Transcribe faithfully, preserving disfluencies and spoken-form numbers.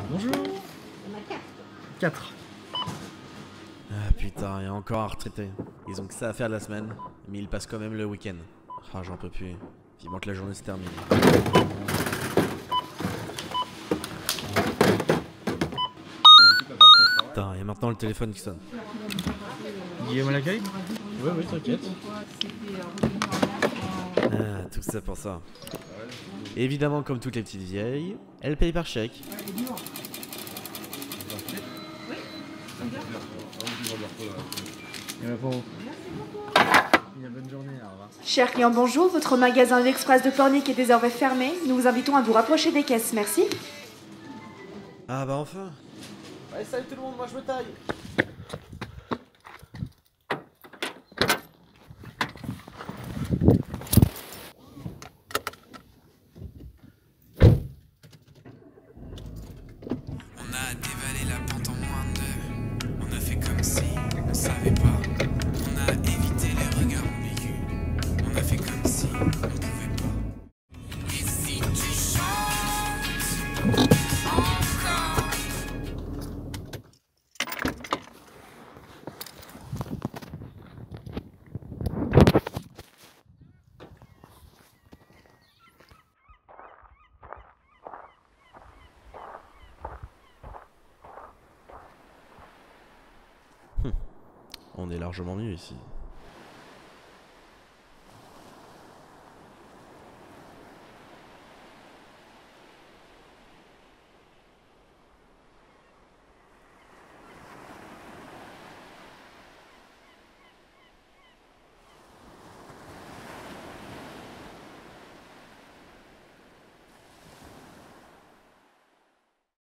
Bonjour. quatre. Ah putain, il y a encore un retraité. Ils ont que ça à faire de la semaine, mais ils passent quand même le week-end. Ah, j'en peux plus. Vivement que la journée se termine. Putain, il y a maintenant le téléphone qui sonne. Guillaume à l'accueil? Oui, oui, t'inquiète. Ah, tout ça pour ça. Évidemment, comme toutes les petites vieilles, elle paye par chèque. Et bah pour vous. Une bonne journée, au revoir. Chers clients, bonjour. Votre magasin L'Express de Pornic est désormais fermé. Nous vous invitons à vous rapprocher des caisses. Merci. Ah bah enfin. Allez, salut tout le monde, moi je me taille. On a dévalé la pente en moins de deux. On a fait comme si on savait pas. On a évité les regards ambigus. On a fait comme si on pouvait pas. Et si tu chantes encore? On est largement mieux ici.